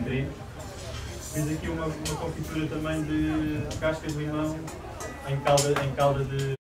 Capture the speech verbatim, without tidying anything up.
citrinos. Fiz aqui uma, uma confitura também de cascas de limão em calda, em calda de